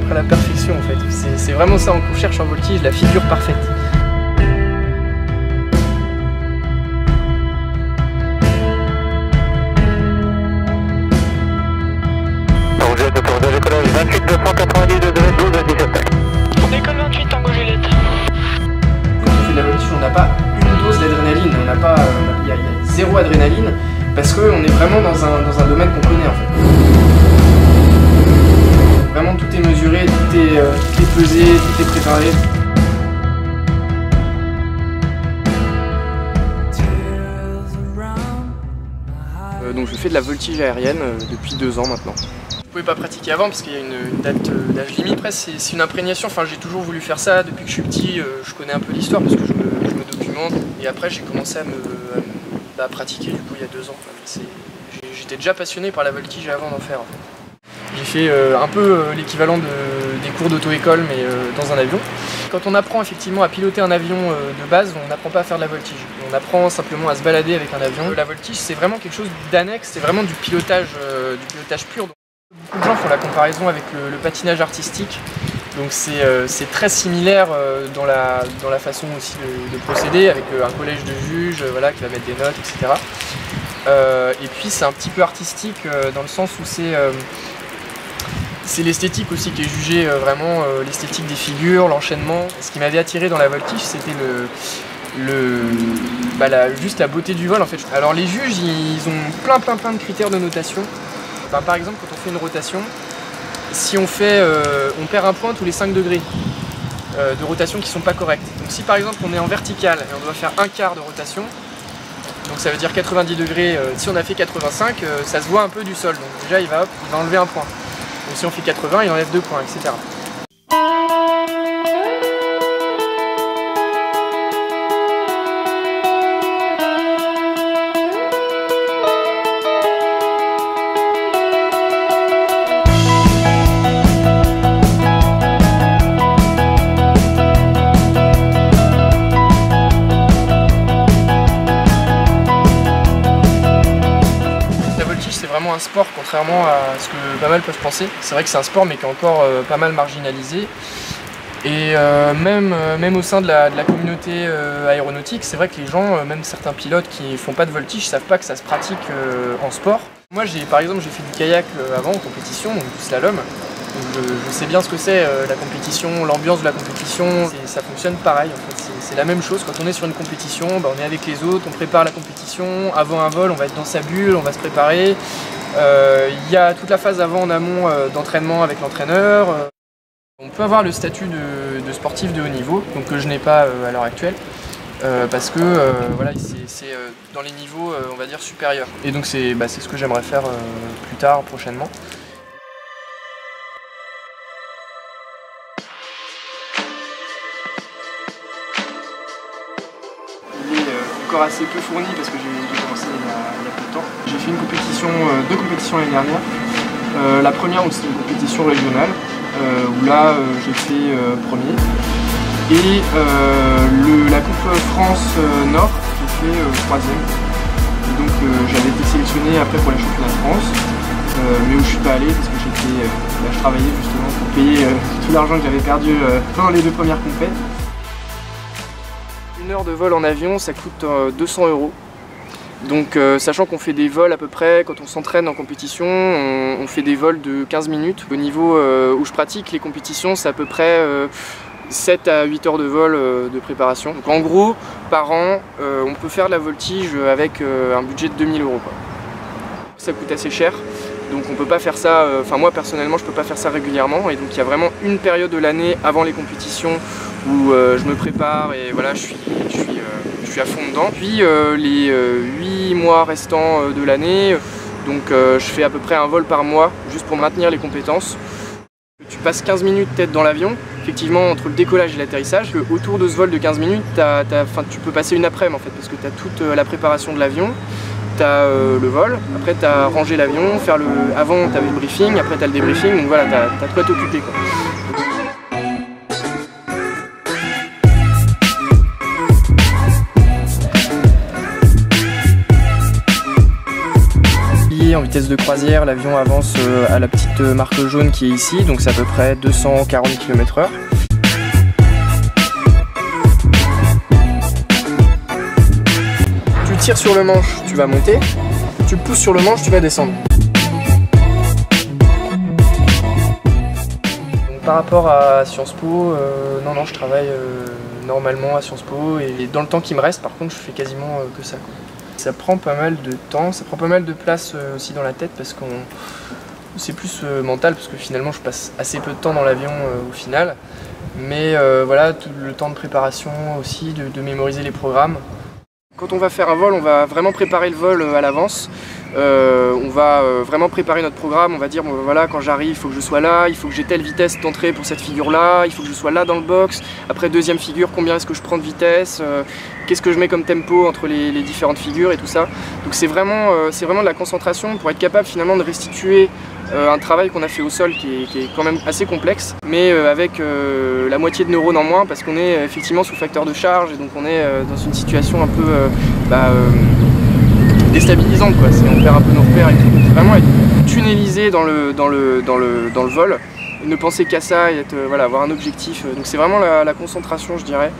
après la perfection en fait. C'est vraiment ça qu'on cherche en voltige, la figure parfaite. Décollage 28 290 de 12 à 17. On décolle 28 Tango Juliette. Quand on fait de la voltige, on n'a pas une dose d'adrénaline, il y a zéro adrénaline parce qu'on est vraiment dans un domaine qu'on connaît en fait. Vraiment tout est mesuré, tout est pesé, tout est préparé. Donc je fais de la voltige aérienne depuis 2 ans maintenant. Je pouvais pas pratiquer avant parce qu'il y a une date d'âge limite. Après c'est une imprégnation, enfin j'ai toujours voulu faire ça depuis que je suis petit, je connais un peu l'histoire parce que je me documente. Et après j'ai commencé à pratiquer du coup il y a 2 ans. J'étais déjà passionné par la voltige avant d'en faire en fait. J'ai fait un peu l'équivalent des cours d'auto-école mais dans un avion. Quand on apprend effectivement à piloter un avion de base, on n'apprend pas à faire de la voltige. On apprend simplement à se balader avec un avion. La voltige c'est vraiment quelque chose d'annexe, c'est vraiment du pilotage pur. Beaucoup de gens font la comparaison avec le patinage artistique, donc c'est très similaire dans la façon aussi de procéder, avec un collège de juges voilà, qui va mettre des notes, etc. Et puis c'est un petit peu artistique dans le sens où c'est l'esthétique aussi qui est jugée, vraiment l'esthétique des figures, l'enchaînement. Ce qui m'avait attiré dans la voltige, c'était juste la beauté du vol en fait. Alors les juges, ils ont plein de critères de notation. Par exemple, quand on fait une rotation, si on perd un point tous les 5 degrés de rotation qui ne sont pas corrects. Donc si par exemple on est en vertical et on doit faire un quart de rotation, donc ça veut dire 90 degrés, si on a fait 85, ça se voit un peu du sol. Donc déjà il va enlever un point. Donc si on fait 80, il enlève 2 points, etc. Un sport, contrairement à ce que pas mal peuvent penser. C'est vrai que c'est un sport mais qui est encore pas mal marginalisé et même au sein de la communauté aéronautique, c'est vrai que les gens, même certains pilotes qui font pas de voltige, savent pas que ça se pratique en sport. Moi par exemple j'ai fait du kayak avant en compétition, donc du slalom. Donc je sais bien ce que c'est la compétition, l'ambiance de la compétition, ça fonctionne pareil en fait. C'est la même chose, quand on est sur une compétition, on est avec les autres, on prépare la compétition, avant un vol on va être dans sa bulle, on va se préparer. Il y a toute la phase avant en amont d'entraînement avec l'entraîneur. On peut avoir le statut de sportif de haut niveau, donc que je n'ai pas à l'heure actuelle, parce que voilà, c'est dans les niveaux on va dire supérieurs. Et donc c'est ce que j'aimerais faire plus tard, prochainement. Encore assez peu fourni parce que j'ai commencé il y a peu de temps. J'ai fait deux compétitions l'année dernière. La première c'était une compétition régionale où là j'ai fait premier. Et la Coupe France Nord, j'ai fait 3e. Et donc j'avais été sélectionné après pour les championnats de France, mais où je suis pas allé parce que je travaillais justement pour payer tout l'argent que j'avais perdu pendant les 2 premières compètes. 1 heure de vol en avion, ça coûte 200 €. Donc sachant qu'on fait des vols à peu près, quand on s'entraîne en compétition, on fait des vols de 15 minutes. Au niveau où je pratique les compétitions, c'est à peu près 7 à 8 heures de vol de préparation. Donc en gros, par an, on peut faire de la voltige avec un budget de 2000 €. Ça coûte assez cher, donc on peut pas faire ça, enfin moi personnellement je peux pas faire ça régulièrement, et donc il y a vraiment une période de l'année avant les compétitions où je me prépare et voilà, je suis à fond dedans. Puis les 8 mois restants de l'année, donc je fais à peu près un vol par mois juste pour maintenir les compétences. Tu passes 15 minutes tête dans l'avion, effectivement entre le décollage et l'atterrissage. Autour de ce vol de 15 minutes, tu peux passer une après-midi en fait, parce que tu as toute la préparation de l'avion, tu as le vol, après tu as rangé l'avion, avant tu avais le briefing, après tu as le débriefing, donc voilà, tu as de quoi t'occuper quoi. En vitesse de croisière, l'avion avance à la petite marque jaune qui est ici, donc c'est à peu près 240 km/h. Tu tires sur le manche, tu vas monter. Tu pousses sur le manche, tu vas descendre. Donc, par rapport à Sciences Po, non, je travaille normalement à Sciences Po et dans le temps qui me reste, par contre, je fais quasiment que ça, quoi. Ça prend pas mal de temps, ça prend pas mal de place aussi dans la tête parce que c'est plus mental parce que finalement je passe assez peu de temps dans l'avion au final. Mais voilà, tout le temps de préparation aussi, de mémoriser les programmes. Quand on va faire un vol, on va vraiment préparer le vol à l'avance. On va vraiment préparer notre programme, on va dire bon, voilà, quand j'arrive il faut que je sois là, il faut que j'ai telle vitesse d'entrée pour cette figure là, il faut que je sois là dans le box, après deuxième figure combien est-ce que je prends de vitesse, qu'est-ce que je mets comme tempo entre les différentes figures et tout ça. Donc c'est vraiment de la concentration pour être capable finalement de restituer un travail qu'on a fait au sol qui est quand même assez complexe, mais avec la moitié de neurones en moins parce qu'on est effectivement sous facteur de charge et donc on est dans une situation un peu déstabilisante, quoi. On perd un peu nos repères et tout. Vraiment être tunnelisé dans le vol et ne penser qu'à ça et être, voilà, avoir un objectif. Donc c'est vraiment la concentration, je dirais,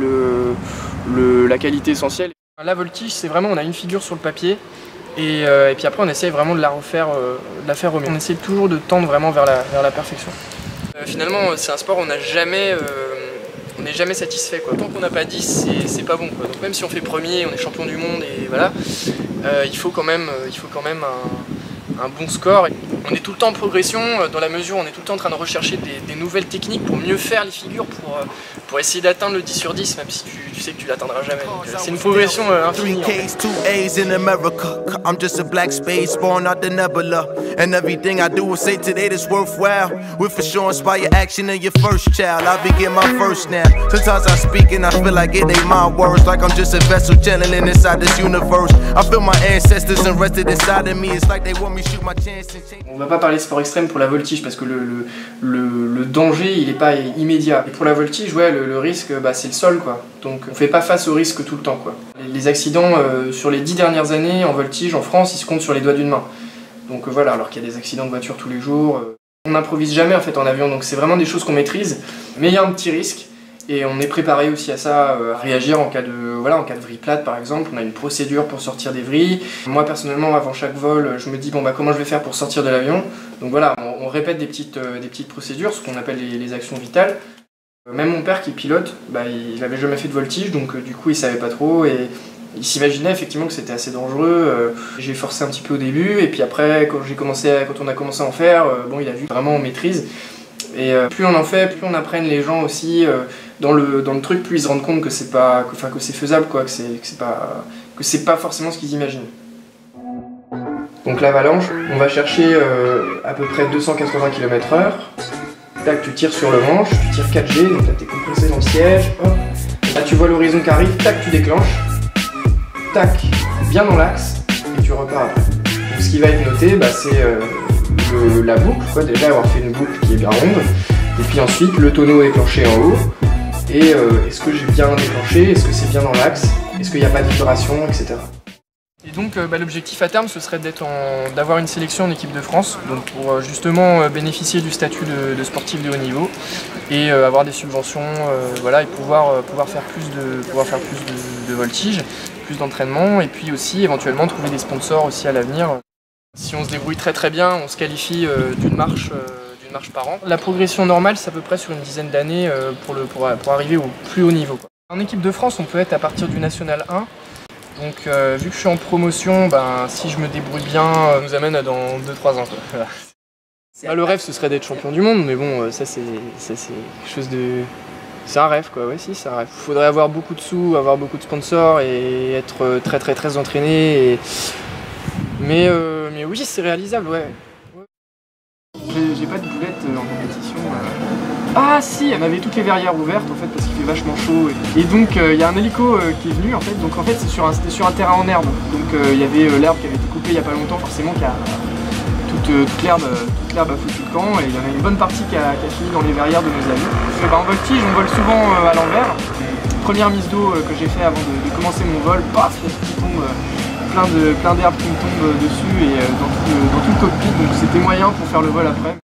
la qualité essentielle. La voltige, c'est vraiment, on a une figure sur le papier et puis après on essaye vraiment de la refaire, de la faire au mieux. On essaye toujours de tendre vraiment vers la perfection. Finalement, c'est un sport où on n'est jamais satisfait, quoi. Tant qu'on n'a pas 10, c'est pas bon, quoi. Donc même si on fait premier, on est champion du monde et voilà, il faut quand même un bon score. On est tout le temps en progression dans la mesure où on est tout le temps en train de rechercher des nouvelles techniques pour mieux faire les figures, pour essayer d'atteindre le 10 sur 10, même si tu sais que tu l'atteindras jamais. C'est une progression infinie. Sometimes I speak and I feel like it ain't my words, like I'm just a vessel channeling inside this universe. I feel my ancestors rested inside of me. It's like they want me to shoot my chance and change. On va pas parler de sport extrême pour la voltige parce que le danger il est pas immédiat. Et pour la voltige, ouais, le risque c'est le sol, quoi. Donc on fait pas face au risque tout le temps, quoi. Les accidents sur les 10 dernières années en voltige en France, ils se comptent sur les doigts d'une main. Donc voilà, alors qu'il y a des accidents de voiture tous les jours. On n'improvise jamais en fait en avion, donc c'est vraiment des choses qu'on maîtrise. Mais il y a un petit risque. Et on est préparé aussi à ça, à réagir en cas de vrille plate par exemple. On a une procédure pour sortir des vrilles. Moi personnellement, avant chaque vol, je me dis bon comment je vais faire pour sortir de l'avion. Donc voilà, on répète des petites procédures, ce qu'on appelle les actions vitales. Même mon père qui est pilote, il n'avait jamais fait de voltige, donc du coup il savait pas trop et il s'imaginait effectivement que c'était assez dangereux. J'ai forcé un petit peu au début et puis après quand on a commencé à en faire, il a vu vraiment on maîtrise. Et plus on en fait, plus on apprenne les gens aussi dans le truc, plus ils se rendent compte que c'est pas, que c'est faisable, quoi, que c'est pas forcément ce qu'ils imaginent. Donc l'avalanche, on va chercher à peu près 280 km/h. Tac, tu tires sur le manche, tu tires 4G, donc là t'es compressé dans le siège. Hop. Là tu vois l'horizon qui arrive, tac, tu déclenches. Tac, bien dans l'axe, et tu repars après. Donc ce qui va être noté, c'est la boucle, quoi, déjà avoir fait une boucle qui est bien ronde, et puis ensuite le tonneau déclenché en haut, et est-ce que j'ai bien déclenché, est-ce que c'est bien dans l'axe, est-ce qu'il n'y a pas de vibration, etc. Et donc l'objectif à terme ce serait d'avoir une sélection en équipe de France, donc pour justement bénéficier du statut de sportif de haut niveau et avoir des subventions, voilà, et pouvoir faire plus de voltige, plus d'entraînement, et puis aussi éventuellement trouver des sponsors aussi à l'avenir. Si on se débrouille très très bien, on se qualifie d'une marche par an. La progression normale, c'est à peu près sur une dizaine d'années pour arriver au plus haut niveau, quoi. En équipe de France, on peut être à partir du National 1. Donc vu que je suis en promotion, si je me débrouille bien, ça nous amène à dans 2-3 ans, quoi. Voilà. Le rêve, ce serait d'être champion du monde, mais bon, ça c'est quelque chose de... C'est un rêve, quoi, ouais, si, c'est un rêve. Il faudrait avoir beaucoup de sous, avoir beaucoup de sponsors et être très très très entraîné. Mais oui, c'est réalisable, ouais. J'ai pas de boulette en compétition. Ah si, elle avait toutes les verrières ouvertes en fait parce qu'il fait vachement chaud. Et donc il y a un hélico qui est venu en fait. Donc en fait c'était sur un terrain en herbe. Donc il y avait l'herbe qui avait été coupée il y a pas longtemps forcément, qui a toute l'herbe a foutu le camp, et il y en a une bonne partie qui a fini dans les verrières de nos amis. En voltige, on vole souvent à l'envers. Première mise d'eau que j'ai fait avant de commencer mon vol, paf, il y a tout qui tombe plein d'herbes qui me tombent dessus et dans tout le cockpit, donc c'était moyen pour faire le vol après.